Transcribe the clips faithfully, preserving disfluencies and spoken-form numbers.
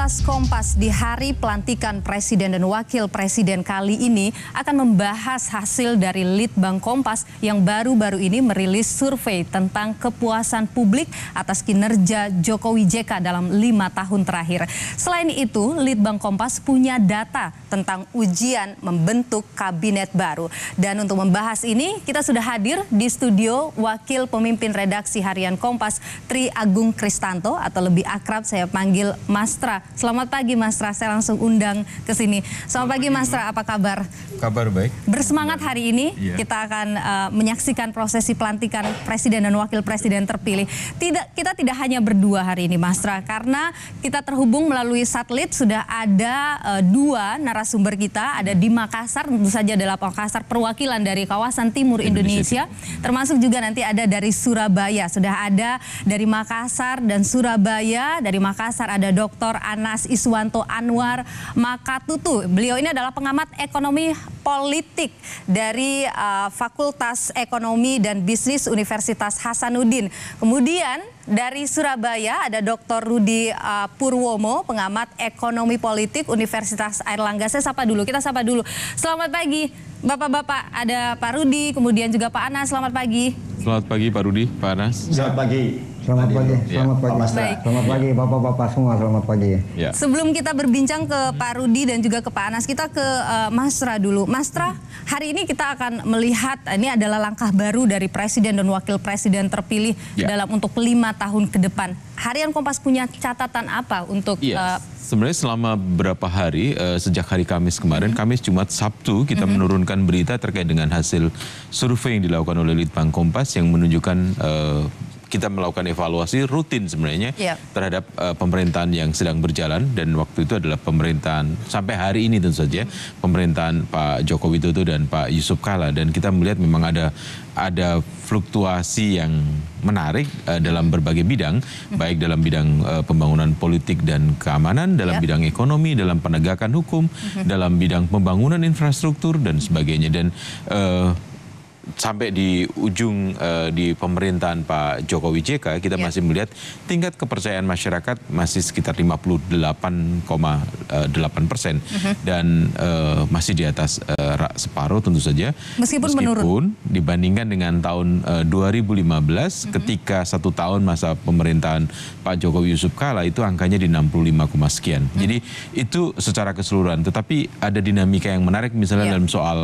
Kilas Kompas di hari pelantikan Presiden dan Wakil Presiden kali ini akan membahas hasil dari Litbang Kompas yang baru-baru ini merilis survei tentang kepuasan publik atas kinerja Jokowi J K dalam lima tahun terakhir. Selain itu, Litbang Kompas punya data tentang ujian membentuk kabinet baru. Dan untuk membahas ini, kita sudah hadir di studio Wakil Pemimpin Redaksi Harian Kompas, Tri Agung Kristanto, atau lebih akrab saya panggil Mas Tra. Selamat pagi Mas Tra, saya langsung undang ke sini. Selamat, Selamat pagi Mas Tra, apa kabar? Kabar baik. Bersemangat hari ini, iya. Kita akan uh, menyaksikan prosesi pelantikan Presiden dan Wakil Presiden terpilih. Tidak, kita tidak hanya berdua hari ini Mas Tra, karena kita terhubung melalui satelit. Sudah ada uh, dua narasumber kita, ada di Makassar, tentu saja adalah Makassar perwakilan dari kawasan timur Indonesia, Indonesia. Termasuk juga nanti ada dari Surabaya. Sudah ada dari Makassar dan Surabaya. Dari Makassar ada Doktor Anas Iswanto Anwar Makatutu. Beliau ini adalah pengamat ekonomi politik dari uh, Fakultas Ekonomi dan Bisnis Universitas Hasanuddin. Kemudian dari Surabaya ada Doktor Rudi uh, Purwomo, pengamat ekonomi politik Universitas Airlangga. Saya sapa dulu, kita sapa dulu. Selamat pagi Bapak-bapak, ada Pak Rudi, kemudian juga Pak Anas. Selamat pagi. Selamat pagi Pak Rudi, Pak Anas. Selamat pagi. Selamat pagi, selamat pagi, Baik. selamat pagi Bapak-bapak semua, selamat pagi. Ya. Sebelum kita berbincang ke Pak Rudi dan juga ke Pak Anas, kita ke uh, Mas Tra dulu. Mas Tra, hari ini kita akan melihat, ini adalah langkah baru dari Presiden dan Wakil Presiden terpilih ya. dalam untuk lima tahun ke depan. Harian Kompas punya catatan apa untuk... Ya. Uh, Sebenarnya selama beberapa hari, uh, sejak hari Kamis kemarin, mm-hmm. Kamis, Jumat, Sabtu, kita mm-hmm. menurunkan berita terkait dengan hasil survei yang dilakukan oleh Litbang Kompas yang menunjukkan... Uh, kita melakukan evaluasi rutin sebenarnya yeah. terhadap uh, pemerintahan yang sedang berjalan, dan waktu itu adalah pemerintahan sampai hari ini tentu saja mm. pemerintahan Pak Joko Widodo dan Pak Yusuf Kala, dan kita melihat memang ada ada fluktuasi yang menarik uh, dalam berbagai bidang, mm. baik dalam bidang uh, pembangunan politik dan keamanan, dalam yeah. bidang ekonomi, dalam penegakan hukum, mm-hmm. dalam bidang pembangunan infrastruktur dan sebagainya. Dan uh, sampai di ujung uh, di pemerintahan Pak Jokowi J K, kita yeah. masih melihat tingkat kepercayaan masyarakat masih sekitar lima puluh delapan koma delapan persen uh-huh. dan uh, masih di atas uh, separuh tentu saja. Meskipun, Meskipun menurun. dibandingkan dengan tahun uh, dua ribu lima belas uh-huh. ketika satu tahun masa pemerintahan Pak Jokowi Yusuf Kala itu angkanya di enam puluh lima, sekian. Uh-huh. Jadi itu secara keseluruhan. Tetapi ada dinamika yang menarik misalnya yeah. dalam soal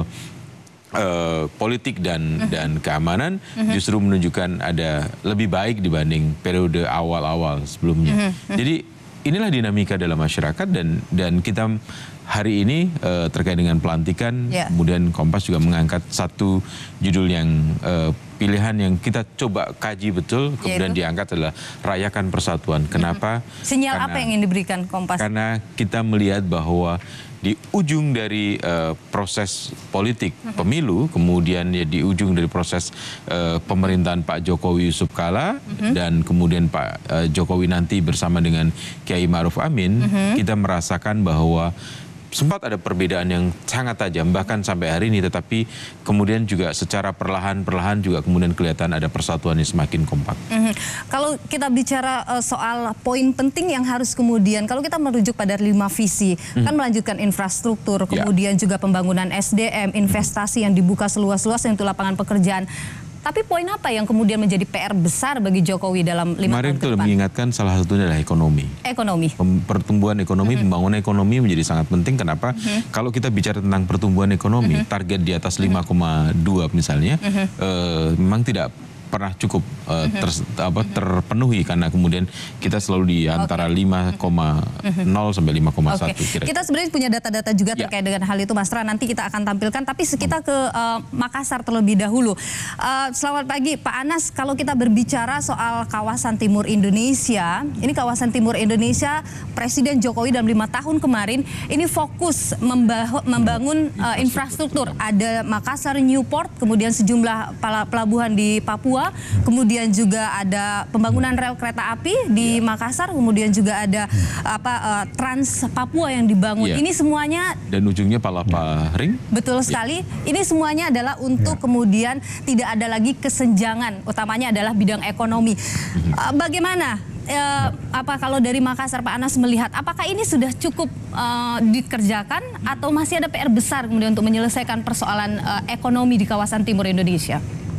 Uh, politik dan uh-huh. dan keamanan uh-huh. justru menunjukkan ada lebih baik dibanding periode awal-awal sebelumnya. Uh-huh. Jadi inilah dinamika dalam masyarakat, dan dan kita hari ini uh, terkait dengan pelantikan, yeah. kemudian Kompas juga mengangkat satu judul yang uh, pilihan yang kita coba kaji betul, kemudian Yaitu? diangkat adalah Rayakan Persatuan. Kenapa? Uh-huh. Sinyal karena, apa yang ingin diberikan Kompas? Karena kita melihat bahwa di ujung dari uh, proses politik uh-huh. pemilu, kemudian ya di ujung dari proses uh, pemerintahan Pak Jokowi Yusuf Kala, uh-huh. dan kemudian Pak uh, Jokowi nanti bersama dengan Kiai Ma'ruf Amin, uh-huh. kita merasakan bahwa sempat ada perbedaan yang sangat tajam bahkan sampai hari ini, tetapi kemudian juga secara perlahan-perlahan juga kemudian kelihatan ada persatuan yang semakin kompak. Mm-hmm. Kalau kita bicara uh, soal poin penting yang harus kemudian, kalau kita merujuk pada lima visi, mm-hmm. kan melanjutkan infrastruktur, kemudian yeah. juga pembangunan S D M, investasi yang dibuka seluas-luasnya untuk lapangan pekerjaan. Tapi poin apa yang kemudian menjadi P R besar bagi Jokowi dalam lima tahun ke depan? Kemarin itu mengingatkan salah satunya adalah ekonomi. Ekonomi. Pertumbuhan ekonomi, mm-hmm. pembangunan ekonomi menjadi sangat penting. Kenapa? Mm-hmm. Kalau kita bicara tentang pertumbuhan ekonomi, mm-hmm. target di atas lima koma dua misalnya, mm-hmm. eh, memang tidak pernah cukup uh, ter, apa, terpenuhi, karena kemudian kita selalu di antara okay. lima koma nol sampai lima koma satu. Okay. Kita sebenarnya punya data-data juga terkait ya. dengan hal itu, Mas Tra. Nanti kita akan tampilkan, tapi kita ke uh, Makassar terlebih dahulu. Uh, selamat pagi Pak Anas, kalau kita berbicara soal kawasan timur Indonesia, ini kawasan timur Indonesia, Presiden Jokowi dalam lima tahun kemarin ini fokus membangun uh, infrastruktur. Ada Makassar, Newport, kemudian sejumlah pelabuhan di Papua, kemudian juga ada pembangunan rel kereta api di yeah. Makassar, kemudian juga ada apa uh, Trans Papua yang dibangun. Yeah. Ini semuanya, dan ujungnya Palapa Ring. Betul sekali. Yeah. Ini semuanya adalah untuk yeah. kemudian tidak ada lagi kesenjangan, utamanya adalah bidang ekonomi. Uh, bagaimana eh, apa kalau dari Makassar Pak Anas melihat, apakah ini sudah cukup eh, dikerjakan atau masih ada P R besar kemudian untuk menyelesaikan persoalan eh, ekonomi di kawasan timur Indonesia?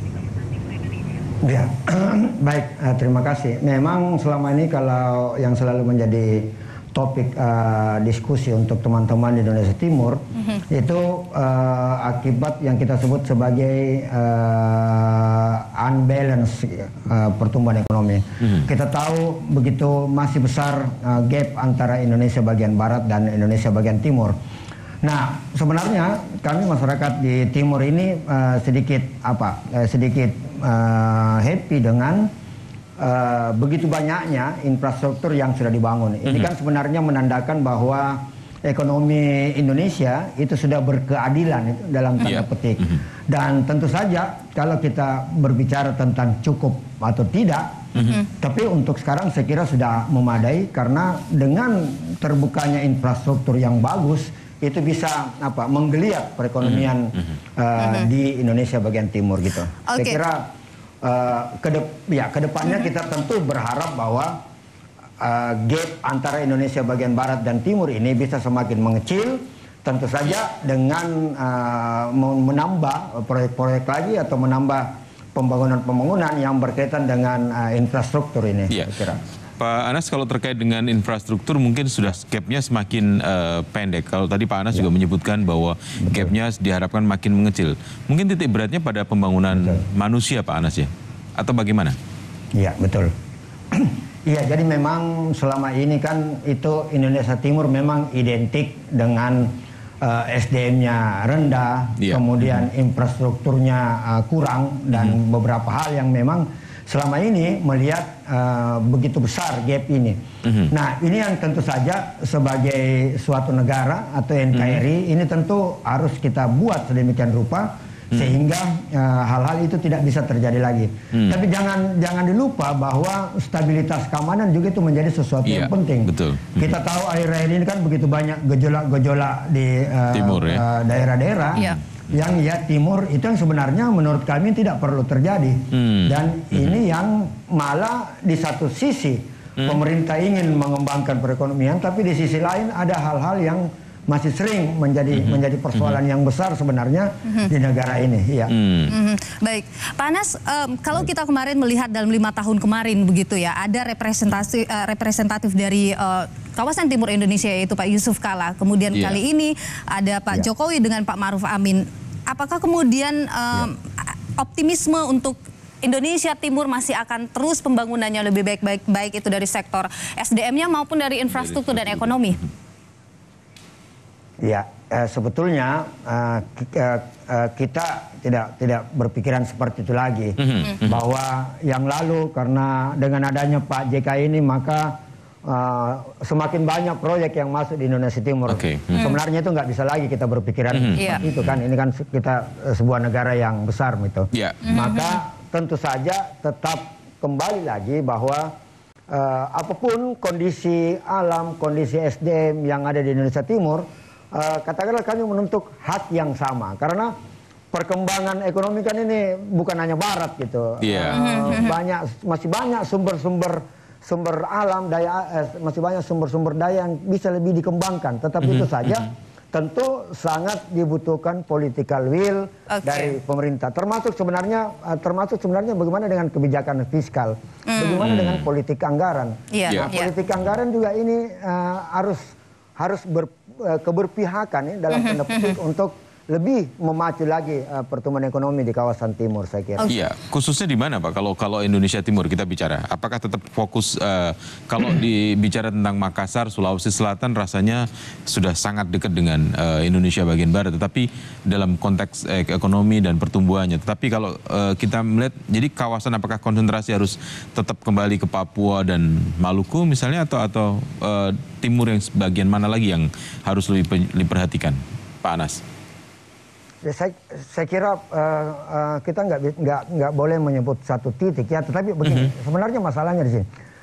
Ya, baik, uh, terima kasih. Memang selama ini kalau yang selalu menjadi topik uh, diskusi untuk teman-teman di Indonesia Timur mm-hmm. itu uh, akibat yang kita sebut sebagai uh, unbalance uh, pertumbuhan ekonomi. Mm-hmm. Kita tahu begitu masih besar uh, gap antara Indonesia bagian barat dan Indonesia bagian timur. Nah, sebenarnya kami masyarakat di timur ini uh, sedikit apa? Uh, sedikit uh, happy dengan uh, begitu banyaknya infrastruktur yang sudah dibangun. Ini kan sebenarnya menandakan bahwa ekonomi Indonesia itu sudah berkeadilan itu dalam tanda yeah. petik. Dan tentu saja kalau kita berbicara tentang cukup atau tidak, mm-hmm. tapi untuk sekarang saya kira sudah memadai karena dengan terbukanya infrastruktur yang bagus itu bisa apa menggeliat perekonomian mm-hmm. uh, mm-hmm. di Indonesia bagian timur gitu. Okay. Saya kira uh, kedep ya kedepannya mm-hmm. kita tentu berharap bahwa uh, gap antara Indonesia bagian barat dan timur ini bisa semakin mengecil, tentu saja dengan uh, menambah proyek-proyek lagi atau menambah pembangunan-pembangunan yang berkaitan dengan uh, infrastruktur ini. Yeah. Saya kira. Pak Anas, kalau terkait dengan infrastruktur mungkin sudah gap-nya semakin uh, pendek. Kalau tadi Pak Anas ya. juga menyebutkan bahwa gap-nya diharapkan makin mengecil. Mungkin titik beratnya pada pembangunan betul. manusia, Pak Anas ya? Atau bagaimana? Iya, betul. Iya, jadi memang selama ini kan itu Indonesia Timur memang identik dengan uh, S D M-nya rendah, ya. kemudian hmm. infrastrukturnya uh, kurang, dan hmm. beberapa hal yang memang selama ini melihat uh, begitu besar gap ini. Mm-hmm. Nah, ini yang tentu saja sebagai suatu negara atau N K R I mm-hmm. ini tentu harus kita buat sedemikian rupa mm-hmm. sehingga uh, hal-hal itu tidak bisa terjadi lagi. Mm-hmm. Tapi jangan jangan dilupa bahwa stabilitas keamanan juga itu menjadi sesuatu yeah, yang penting. Betul. Mm-hmm. Kita tahu akhir-akhir ini kan begitu banyak gejolak-gejolak di uh, Timur, ya? uh, daerah-daerah. Yeah. Yang ya timur itu yang sebenarnya menurut kami tidak perlu terjadi hmm. dan hmm. ini yang malah di satu sisi hmm. pemerintah ingin mengembangkan perekonomian, tapi di sisi lain ada hal-hal yang masih sering menjadi hmm. menjadi persoalan hmm. yang besar sebenarnya hmm. di negara ini. Ya. Hmm. Hmm. Baik, Pak Anas, um, kalau kita kemarin melihat dalam lima tahun kemarin begitu ya, ada representasi uh, representatif dari uh, kawasan timur Indonesia yaitu Pak Yusuf Kala. Kemudian yeah. kali ini ada Pak yeah. Jokowi dengan Pak Ma'ruf Amin. Apakah kemudian um, yeah. optimisme untuk Indonesia Timur masih akan terus pembangunannya lebih baik-baik, baik itu dari sektor S D M-nya maupun dari infrastruktur dan ekonomi? Ya, eh, sebetulnya eh, kita tidak tidak berpikiran seperti itu lagi. Mm-hmm. Bahwa yang lalu karena dengan adanya Pak J K ini maka uh, semakin banyak proyek yang masuk di Indonesia Timur. Okay. Mm-hmm. Sebenarnya itu nggak bisa lagi kita berpikiran mm-hmm. seperti itu kan. Ini kan kita sebuah negara yang besar gitu. Yeah. Mm-hmm. Maka tentu saja tetap kembali lagi bahwa uh, apapun kondisi alam, kondisi S D M yang ada di Indonesia Timur, Uh, katakanlah kami menuntut hak yang sama karena perkembangan ekonomi kan ini bukan hanya barat gitu. Yeah. Uh, banyak masih banyak sumber-sumber sumber alam daya eh, masih banyak sumber-sumber daya yang bisa lebih dikembangkan. Tetapi mm-hmm. itu saja mm-hmm. tentu sangat dibutuhkan political will okay. dari pemerintah. Termasuk sebenarnya uh, termasuk sebenarnya bagaimana dengan kebijakan fiskal, mm. bagaimana mm. dengan politik anggaran. Yeah. Nah, yeah. politik anggaran juga ini uh, harus harus ber keberpihakan ya, dalam tanda petik untuk lebih memacu lagi uh, pertumbuhan ekonomi di kawasan timur, saya kira. Iya, khususnya di mana Pak? Kalau kalau Indonesia Timur kita bicara, apakah tetap fokus uh, kalau dibicara tentang Makassar, Sulawesi Selatan rasanya sudah sangat dekat dengan uh, Indonesia bagian barat, tetapi dalam konteks eh, ekonomi dan pertumbuhannya. Tetapi kalau uh, kita melihat, jadi kawasan apakah konsentrasi harus tetap kembali ke Papua dan Maluku misalnya, atau atau uh, Timur yang bagian mana lagi yang harus lebih diperhatikan, Pak Anas? Ya, saya, saya kira uh, uh, kita nggak nggak nggak boleh menyebut satu titik ya, tetapi begini, mm-hmm. sebenarnya masalahnya di sini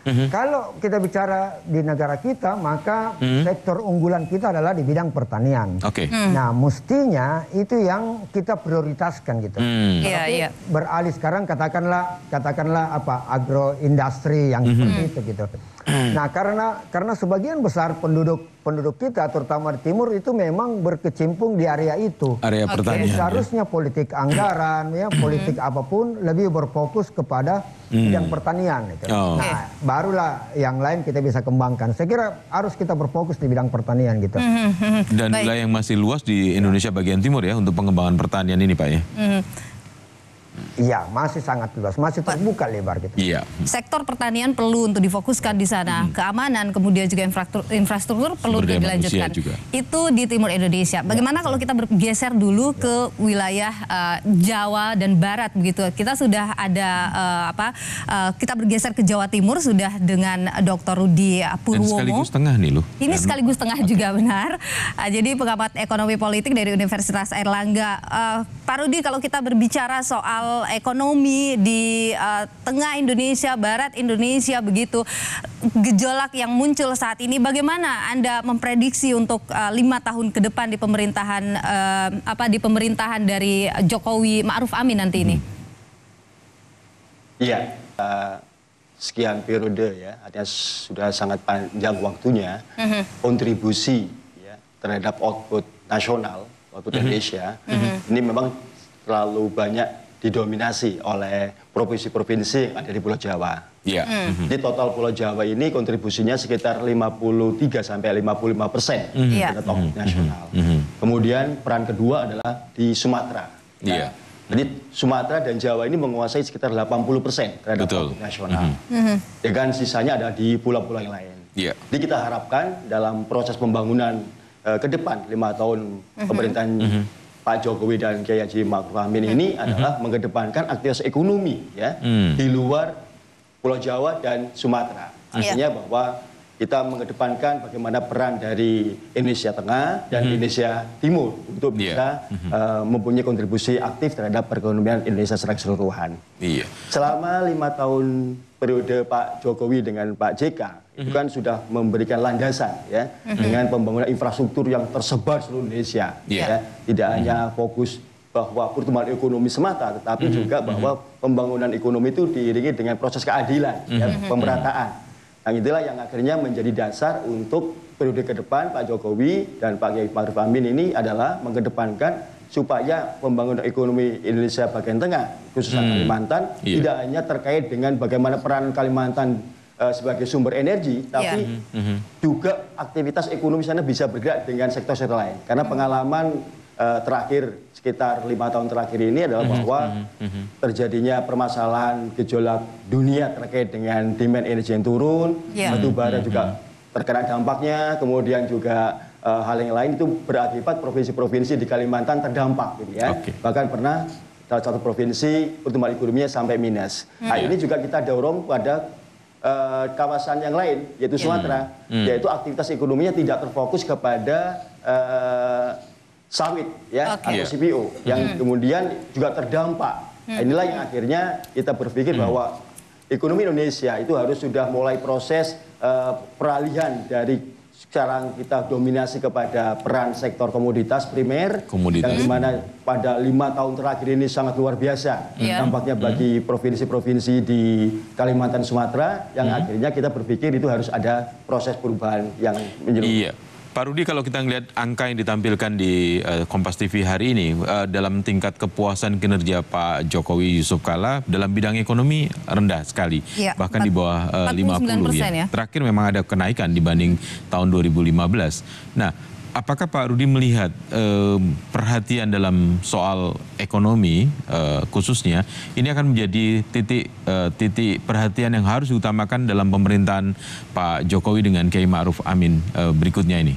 Mm-hmm. Kalau kita bicara di negara kita, maka mm-hmm. sektor unggulan kita adalah di bidang pertanian. Oke. Okay. Mm. Nah, mestinya itu yang kita prioritaskan gitu. Mm. Yeah, Tapi yeah. beralih sekarang katakanlah katakanlah apa agroindustri yang mm-hmm. seperti itu gitu. Mm. Nah, karena karena sebagian besar penduduk penduduk kita terutama di timur itu memang berkecimpung di area itu. Area okay. pertanian. Jadi seharusnya ya. politik anggaran ya, politik mm-hmm. apapun lebih berfokus kepada mm. bidang pertanian gitu. Oh. Nah, barulah yang lain kita bisa kembangkan. Saya kira harus kita berfokus di bidang pertanian gitu. Mm-hmm. Dan Baik. wilayah yang masih luas di Indonesia bagian timur ya untuk pengembangan pertanian ini Pak ya. Mm-hmm. Iya, masih sangat luas, masih terbuka lebar gitu. Iya. Sektor pertanian perlu untuk difokuskan di sana, hmm. keamanan, kemudian juga infrastruktur, infrastruktur perlu untuk dilanjutkan. Juga. Itu di timur Indonesia. Bagaimana ya. kalau kita bergeser dulu ya. ke wilayah uh, Jawa dan Barat begitu? Kita sudah ada uh, apa? Uh, kita bergeser ke Jawa Timur sudah dengan Doktor Rudi Purwomo. Dan sekaligus tengah nih loh. Ini Dan, sekaligus tengah okay. juga benar. Uh, jadi pengamat ekonomi politik dari Universitas Airlangga. Uh, Pak Rudi, kalau kita berbicara soal ekonomi di uh, tengah Indonesia, barat Indonesia begitu, gejolak yang muncul saat ini, bagaimana Anda memprediksi untuk uh, lima tahun ke depan di pemerintahan uh, apa di pemerintahan dari Jokowi Ma'ruf Amin nanti ini? Iya, uh, sekian periode ya, artinya sudah sangat panjang waktunya, uh-huh. kontribusi ya, terhadap output nasional, output uh-huh. Indonesia, uh-huh. ini memang terlalu banyak didominasi oleh provinsi-provinsi yang ada di Pulau Jawa. Yeah. Mm-hmm. Di total Pulau Jawa ini kontribusinya sekitar lima puluh tiga sampai lima puluh lima persen mm-hmm. terhadap output mm-hmm. nasional. Mm-hmm. Kemudian peran kedua adalah di Sumatera. Nah, yeah. Jadi Sumatera dan Jawa ini menguasai sekitar delapan puluh persen terhadap Betul. output nasional. Mm-hmm. Dengan sisanya ada di pulau-pulau yang lain. Yeah. Jadi kita harapkan dalam proses pembangunan uh, ke depan lima tahun mm-hmm. pemerintahan mm-hmm. Pak Jokowi dan Kiai Haji Ma'ruf Amin ini mm-hmm. adalah mengedepankan aktivitas ekonomi ya mm. di luar Pulau Jawa dan Sumatera. Artinya yeah. bahwa kita mengedepankan bagaimana peran dari Indonesia Tengah dan mm-hmm. Indonesia Timur untuk yeah. bisa mm-hmm. uh, mempunyai kontribusi aktif terhadap perekonomian Indonesia secara keseluruhan. Yeah. Selama lima tahun periode Pak Jokowi dengan Pak J K mm-hmm. itu kan sudah memberikan landasan ya mm-hmm. dengan pembangunan infrastruktur yang tersebar seluruh Indonesia. Yeah. Ya. Tidak mm-hmm. hanya fokus bahwa pertumbuhan ekonomi semata, tetapi mm-hmm. juga bahwa pembangunan ekonomi itu diiringi dengan proses keadilan, mm-hmm. ya, pemerataan. Yang itulah yang akhirnya menjadi dasar untuk periode ke depan Pak Jokowi dan Pak Kiai Ma'ruf Amin ini adalah mengedepankan supaya pembangunan ekonomi Indonesia bagian tengah, khususnya hmm. Kalimantan, yeah. tidak hanya terkait dengan bagaimana peran Kalimantan uh, sebagai sumber energi, tapi yeah. mm-hmm. juga aktivitas ekonomi sana bisa bergerak dengan sektor-sektor lain. Karena pengalaman uh, terakhir sekitar lima tahun terakhir ini adalah mm-hmm. bahwa mm-hmm. terjadinya permasalahan gejolak dunia terkait dengan demand energi yang turun, yeah. batu bara mm-hmm. juga terkena dampaknya, kemudian juga uh, hal yang lain itu berakibat provinsi-provinsi di Kalimantan terdampak, gitu ya. Okay. Bahkan pernah salah satu provinsi pertumbuhan ekonominya sampai minus. Mm-hmm. Nah ini juga kita dorong pada uh, kawasan yang lain, yaitu Sumatera, mm-hmm. yaitu aktivitas ekonominya tidak terfokus kepada uh, sawit ya okay. atau C P O yang hmm. kemudian juga terdampak. Hmm. Inilah yang akhirnya kita berpikir hmm. bahwa ekonomi Indonesia itu harus sudah mulai proses uh, peralihan dari sekarang kita dominasi kepada peran sektor komoditas primer komoditas. Yang dimana pada lima tahun terakhir ini sangat luar biasa yeah. dampaknya bagi provinsi-provinsi di Kalimantan Sumatera yang hmm. akhirnya kita berpikir itu harus ada proses perubahan yang menyeluruh. Iya. Pak Rudi, kalau kita melihat angka yang ditampilkan di uh, Kompas T V hari ini uh, dalam tingkat kepuasan kinerja Pak Jokowi Yusuf Kala dalam bidang ekonomi rendah sekali, ya, bahkan di bawah uh, lima puluh ya. ya. Terakhir memang ada kenaikan dibanding tahun dua ribu lima belas. Nah, apakah Pak Rudi melihat uh, perhatian dalam soal ekonomi uh, khususnya ini akan menjadi titik uh, titik perhatian yang harus diutamakan dalam pemerintahan Pak Jokowi dengan Kiai Ma'ruf Amin uh, berikutnya ini?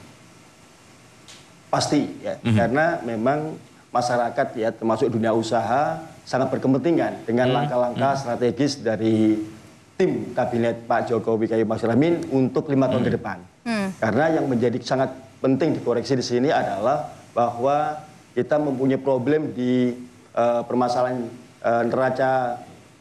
Pasti ya, mm-hmm. karena memang masyarakat ya termasuk dunia usaha sangat berkepentingan dengan mm-hmm. langkah-langkah mm-hmm. strategis dari tim kabinet Pak Jokowi Kiai Ma'ruf Amin untuk lima tahun mm-hmm. ke depan. Mm-hmm. Karena yang menjadi sangat penting dikoreksi di sini adalah bahwa kita mempunyai problem di uh, permasalahan uh, neraca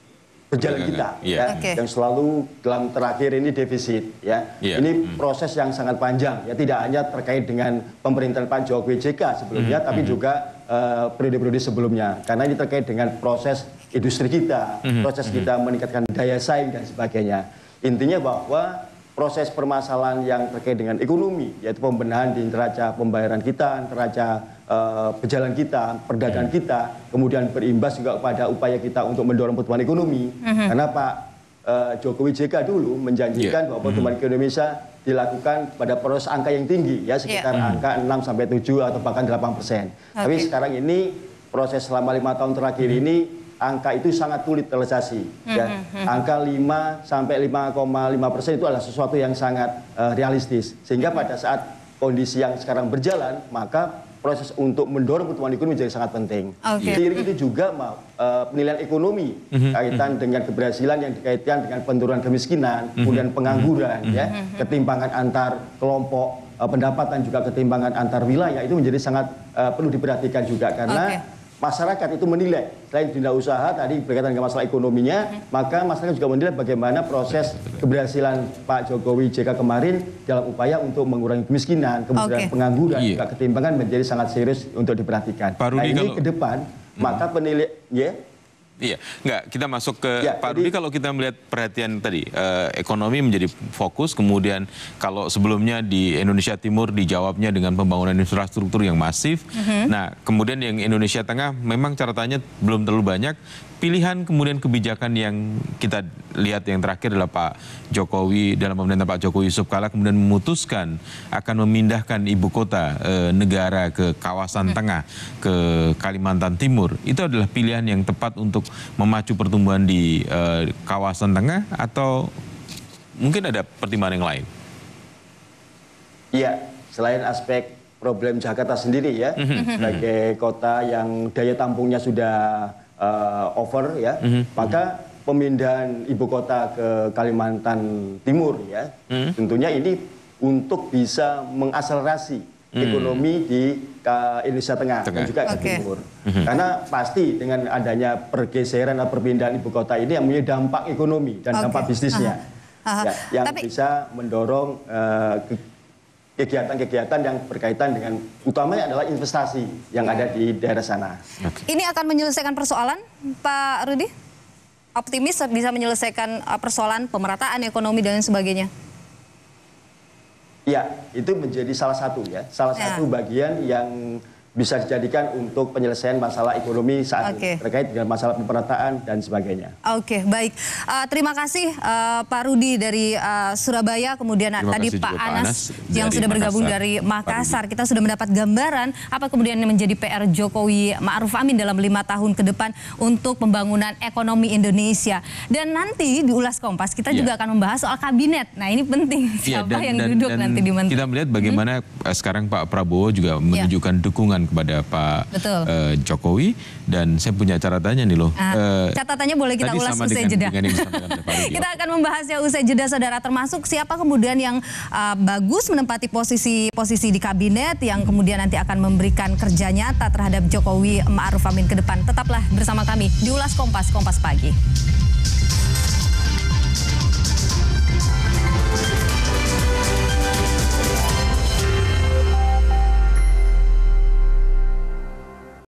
berjalan kita, yeah. ya, okay. yang selalu dalam terakhir ini defisit, ya. Yeah. Ini hmm. proses yang sangat panjang, ya, tidak hanya terkait dengan pemerintahan Pak Jokowi J K sebelumnya, hmm. tapi hmm. juga uh, periode-periode sebelumnya, karena ini terkait dengan proses industri kita, hmm. proses hmm. kita meningkatkan daya saing dan sebagainya. Intinya bahwa proses permasalahan yang terkait dengan ekonomi, yaitu pembenahan di neraca pembayaran kita, neraca Uh, berjalan kita, perdagangan hmm. kita, kemudian berimbas juga pada upaya kita untuk mendorong pertumbuhan ekonomi. Hmm. Karena Pak uh, Jokowi J K dulu menjanjikan yeah. bahwa pertumbuhan hmm. ekonomi Indonesia dilakukan pada proses angka yang tinggi, ya sekitar yeah. angka enam sampai tujuh atau bahkan delapan persen. Okay. Tapi sekarang ini proses selama lima tahun terakhir hmm. ini angka itu sangat sulit terrealisasi. Hmm. Ya. Angka lima sampai lima koma lima persen itu adalah sesuatu yang sangat uh, realistis. Sehingga pada saat kondisi yang sekarang berjalan, maka proses untuk mendorong pertumbuhan ekonomi menjadi sangat penting. Okay. Seiring itu juga uh, penilaian ekonomi mm-hmm. kaitan dengan keberhasilan yang dikaitkan dengan penurunan kemiskinan, mm-hmm. kemudian pengangguran, mm-hmm. ya, ketimpangan antar kelompok uh, pendapatan juga ketimpangan antar wilayah itu menjadi sangat uh, perlu diperhatikan juga karena okay. masyarakat itu menilai selain dunia usaha tadi berkaitan dengan masalah ekonominya, hmm. maka masyarakat juga menilai bagaimana proses keberhasilan Pak Jokowi J K kemarin dalam upaya untuk mengurangi kemiskinan, kemudian okay. pengangguran, iya. juga ketimpangan menjadi sangat serius untuk diperhatikan. Pak Rudi, nah ini kalau... ke depan, hmm. maka penilai, ya. Iya, enggak, kita masuk ke ya, Pak jadi, Rudi, kalau kita melihat perhatian tadi, eh, ekonomi menjadi fokus, kemudian kalau sebelumnya di Indonesia Timur dijawabnya dengan pembangunan infrastruktur yang masif, mm-hmm. nah kemudian yang Indonesia Tengah memang catatannya belum terlalu banyak, pilihan kemudian kebijakan yang kita lihat yang terakhir adalah Pak Jokowi, dalam pemerintahan Pak Jokowi Yusuf Kala kemudian memutuskan akan memindahkan ibu kota eh, negara ke kawasan mm-hmm. tengah, ke Kalimantan Timur, itu adalah pilihan yang tepat untuk memacu pertumbuhan di uh, kawasan tengah atau mungkin ada pertimbangan yang lain? Iya, selain aspek problem Jakarta sendiri ya, mm-hmm. sebagai kota yang daya tampungnya sudah uh, over ya, mm-hmm. maka pemindahan ibu kota ke Kalimantan Timur ya, mm-hmm. tentunya ini untuk bisa mengakselerasi Hmm. ekonomi di uh, Indonesia Tengah, Tengah dan juga ke okay. Timur. Hmm. Karena pasti dengan adanya pergeseran atau perpindahan ibu kota ini yang punya dampak ekonomi dan okay. dampak bisnisnya. Aha. Aha. Ya, yang Tapi... bisa mendorong uh, kegiatan-kegiatan yang berkaitan dengan utamanya adalah investasi yang ada di daerah sana. Okay. Ini akan menyelesaikan persoalan, Pak Rudi? Optimis bisa menyelesaikan persoalan pemerataan ekonomi dan sebagainya? Ya, itu menjadi salah satu ya, salah ya. satu bagian yang bisa dijadikan untuk penyelesaian masalah ekonomi saat okay. ini, terkait dengan masalah pemerataan dan sebagainya. Oke, okay, baik. Uh, terima kasih uh, Pak Rudi dari uh, Surabaya, kemudian terima tadi Pak Anas, Anas yang sudah bergabung Makassar. dari Makassar. Kita sudah mendapat gambaran apa kemudian yang menjadi P R Jokowi Ma'ruf Amin dalam lima tahun ke depan untuk pembangunan ekonomi Indonesia. Dan nanti di Ulas Kompas kita yeah. juga akan membahas soal kabinet. Nah ini penting, siapa yeah, dan, yang dan, duduk dan nanti di menteri. Kita melihat bagaimana hmm. sekarang Pak Prabowo juga menunjukkan yeah. dukungan kepada Pak uh, Jokowi, dan saya punya catatannya nih loh. Uh, catatannya boleh kita ulas usai jeda. Kita akan membahasnya usai jeda, saudara, termasuk siapa kemudian yang uh, bagus menempati posisi posisi di kabinet yang kemudian nanti akan memberikan kerja nyata terhadap Jokowi Ma'ruf Amin ke depan. Tetaplah bersama kami di Ulas Kompas, Kompas Pagi.